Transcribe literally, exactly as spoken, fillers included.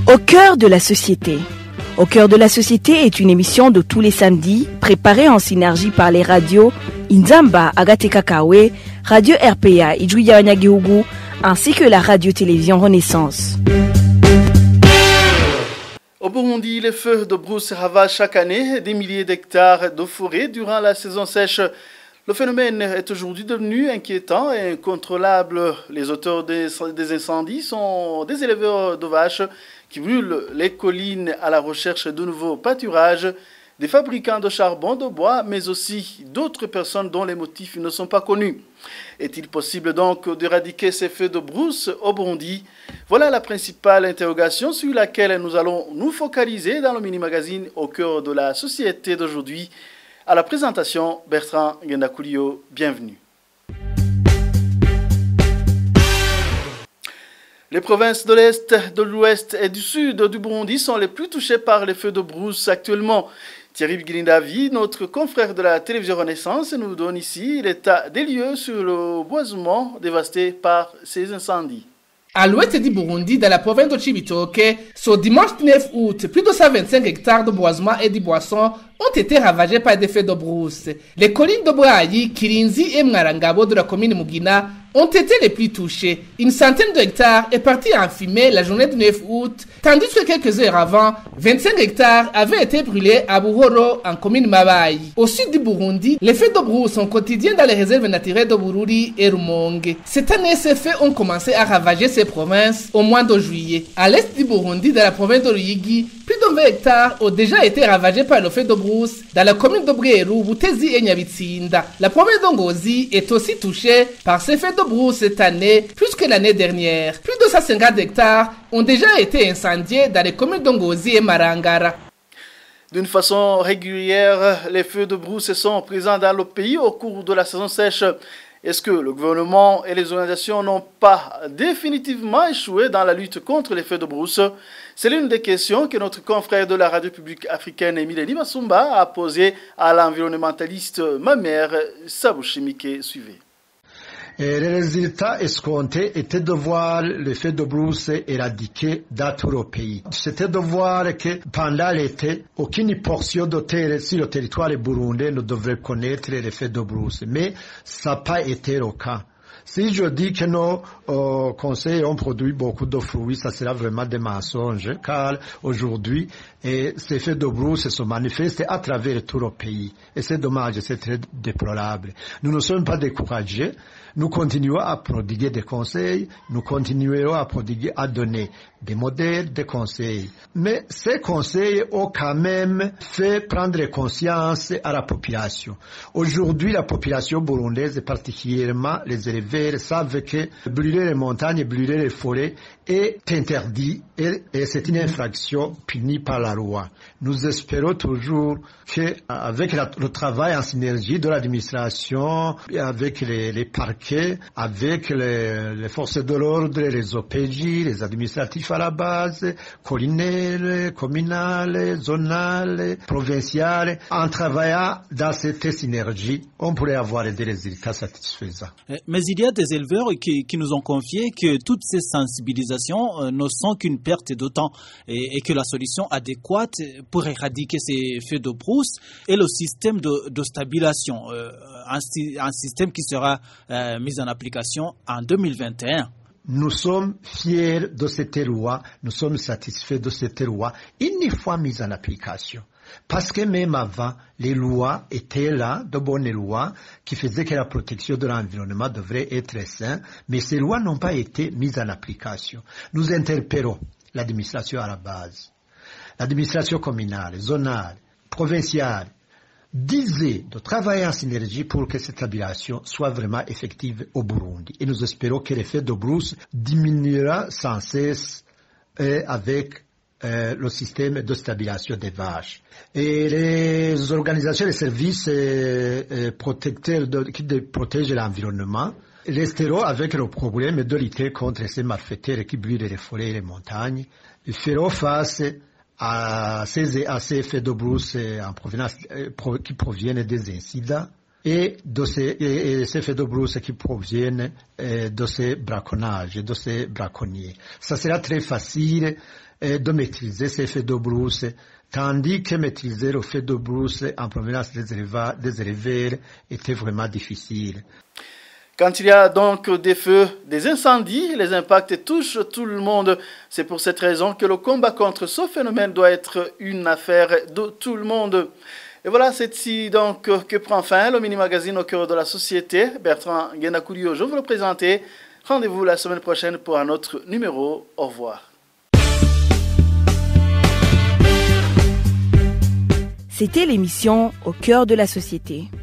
Au cœur de la société. Au cœur de la société est une émission de tous les samedis, préparée en synergie par les radios Inzamba, Agateka Kawe, Radio R P A, Idjouya Wanyagihugu, ainsi que la radio-télévision Renaissance. Au Burundi, les feux de brousse ravagent chaque année des milliers d'hectares de forêt durant la saison sèche. Le phénomène est aujourd'hui devenu inquiétant et incontrôlable. Les auteurs des, des incendies sont des éleveurs de vaches qui brûlent les collines à la recherche de nouveaux pâturages, des fabricants de charbon de bois, mais aussi d'autres personnes dont les motifs ne sont pas connus. Est-il possible donc d'éradiquer ces feux de brousse au Burundi? Voilà la principale interrogation sur laquelle nous allons nous focaliser dans le mini-magazine au cœur de la société d'aujourd'hui. À la présentation, Bertrand Gendakulio, bienvenue. Les provinces de l'Est, de l'Ouest et du Sud du Burundi sont les plus touchées par les feux de brousse actuellement. Thierry Biguilindavi, notre confrère de la télévision Renaissance, nous donne ici l'état des lieux sur le boisement dévasté par ces incendies. À l'ouest du Burundi, dans la province de Cibitoke, ce dimanche neuf août, plus de cent vingt-cinq hectares de boisement et de boissons ont été ravagés par des feux de brousse. Les collines de Boayi, Kirinzi et Mnarangabo de la commune Mugina ont été les plus touchés. Une centaine d'hectares est partie en fumée la journée du neuf août, tandis que quelques heures avant, vingt-cinq hectares avaient été brûlés à Buhoro en commune Mabayi. Au sud du Burundi, les feux de brousse sont quotidiens dans les réserves naturelles de Bururi et Rumonge. Cette année, ces feux ont commencé à ravager ces provinces au mois de juillet. À l'est du Burundi, dans la province de Ruyigi, plus de vingt hectares ont déjà été ravagés par le feu de brousse dans la commune de Bweru, Butezi et Nyabitsinda. La province de Ngozi est aussi touchée par ces feux de brousse cette année, plus que l'année dernière. Plus de cent cinquante hectares ont déjà été incendiés dans les communes de Ngozi et Marangara. D'une façon régulière, les feux de brousse sont présents dans le pays au cours de la saison sèche. Est-ce que le gouvernement et les organisations n'ont pas définitivement échoué dans la lutte contre les feux de brousse? C'est l'une des questions que notre confrère de la radio publique africaine, Emile Masumba, a posée à l'environnementaliste Mamère Sabouchimike. Suivez. Et les résultats escomptés étaient de voir le feu de brousse éradiqué dans tout le pays. C'était de voir que pendant l'été, aucune portion de terre sur le territoire burundais ne devrait connaître les feux de brousse. Mais ça n'a pas été le cas. Si je dis que nos euh, conseils ont produit beaucoup de fruits, ça sera vraiment des mensonges, car aujourd'hui, et ces feux de brousse se manifestent à travers tout le pays. Et c'est dommage, c'est très déplorable. Nous ne sommes pas découragés. Nous continuons à prodiguer des conseils, nous continuerons à prodiguer, à donner des modèles, des conseils. Mais ces conseils ont quand même fait prendre conscience à la population. Aujourd'hui, la population burundaise, particulièrement les éleveurs, savent que brûler les montagnes, brûler les forêts est interdit et, et c'est une infraction punie par la loi. Nous espérons toujours qu'avec le travail en synergie de l'administration, avec les, les parquets, avec les, les forces de l'ordre, les O P J, les administratifs à la base, collinaires, communales, zonales, provinciales, en travaillant dans cette synergie, on pourrait avoir des résultats satisfaisants. Mais il y a des éleveurs qui, qui nous ont confié que toutes ces sensibilisations euh, ne sont qu'une perte de temps et, et que la solution adéquate pour éradiquer ces feux de brousse est le système de, de stabilisation, euh, un, un système qui sera euh, mis en application en deux mille vingt et un. Nous sommes fiers de cette loi, nous sommes satisfaits de cette loi, une fois mise en application. Parce que même avant, les lois étaient là, de bonnes lois, qui faisaient que la protection de l'environnement devrait être saine, mais ces lois n'ont pas été mises en application. Nous interpellons l'administration à la base, l'administration communale, zonale, provinciale, disait de travailler en synergie pour que cette stabilisation soit vraiment effective au Burundi. Et nous espérons que l'effet de brousse diminuera sans cesse euh, avec euh, le système de stabilisation des vaches. Et les organisations, les services euh, euh, protecteurs de, qui de, protègent l'environnement resteront avec le problème de lutter contre ces malfaiteurs qui brûlent les forêts et les montagnes. Ils feront face à ces, à ces effets de brousse en provenance, qui proviennent des incidents et de ces, et, et ces feux de brousse qui proviennent euh, de ces braconnages, de ces braconniers. Ça sera très facile euh, de maîtriser ces feux de brousse, tandis que maîtriser le feu de brousse en provenance des éleveurs, des éleveurs était vraiment difficile. Quand il y a donc des feux, des incendies, les impacts touchent tout le monde. C'est pour cette raison que le combat contre ce phénomène doit être une affaire de tout le monde. Et voilà, c'est ici donc que prend fin le mini-magazine au cœur de la société. Bertrand Guénakoulio, je vous le présentais. Rendez-vous la semaine prochaine pour un autre numéro. Au revoir. C'était l'émission Au cœur de la société.